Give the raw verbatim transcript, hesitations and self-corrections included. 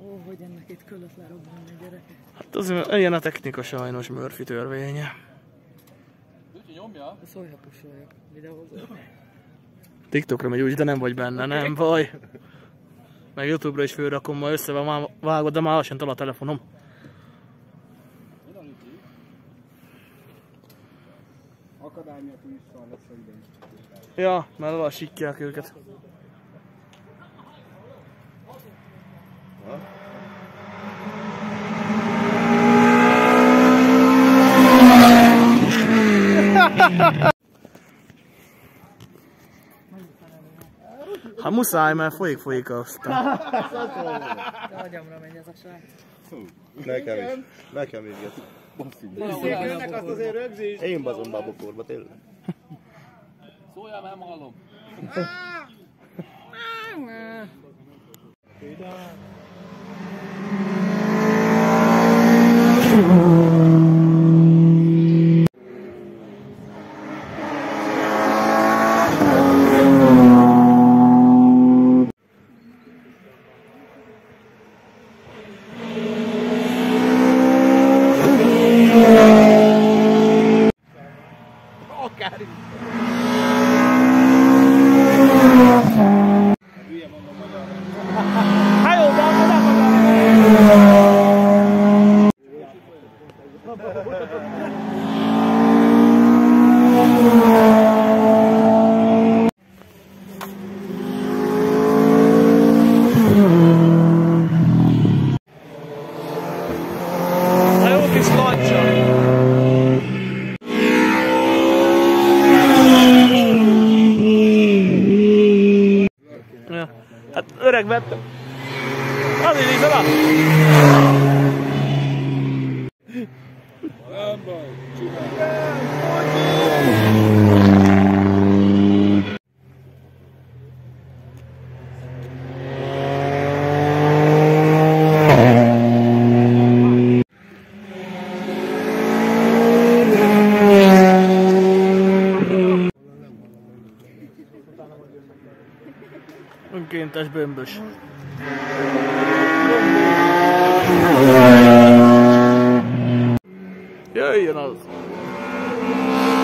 Ó, hogy ennek itt között lerobbanni a gyerekek. Hát azért ilyen a technika sajnos, Murphy törvénye. Szólj, ha pusoljak videózol. TikTokra megy úgy, de nem vagy benne, nem baj. Meg YouTube-ra is fölrakom, ma összevágod, de már lassan tol a telefonom. Akadály miatt vissza lesz a idején. Ja, mert lassítják őket. Hát muszáj, mert folyik, folyik aztán. De agyamra megy ez a srác. Nekem is. Nekem is. Jönnek azt azért rögzíts! Én bazom be a bokorba, tényleg. Szóljál, nem hallom. Hát öreg vettem. Azért így oda. Nem baj, Önkéntes bömbös. Jöjjön az!